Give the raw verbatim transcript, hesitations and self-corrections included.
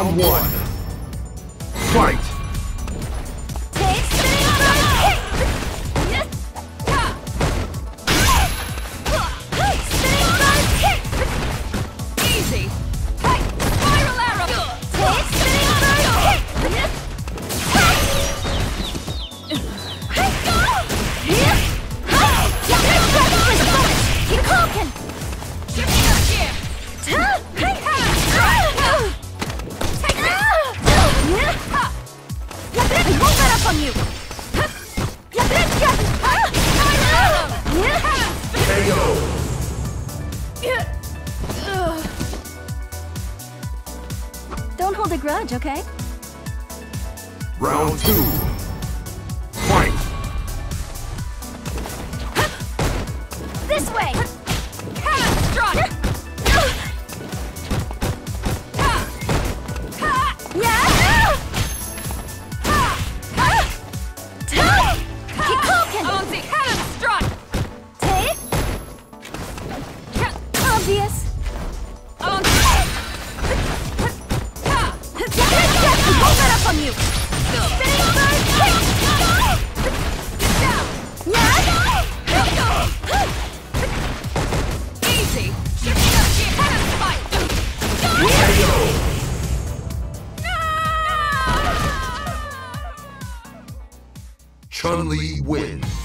Round one. Fight! Easy. Spiral arrow. Keep talking. I won't let up on you! K O! Don't hold a grudge, okay? Round two. Fight! This way! Obvious. On. Won't let up on you. Spinning over. Get down. Easy. Shifting up gear. Cannon spike. K O! Chun-Li wins.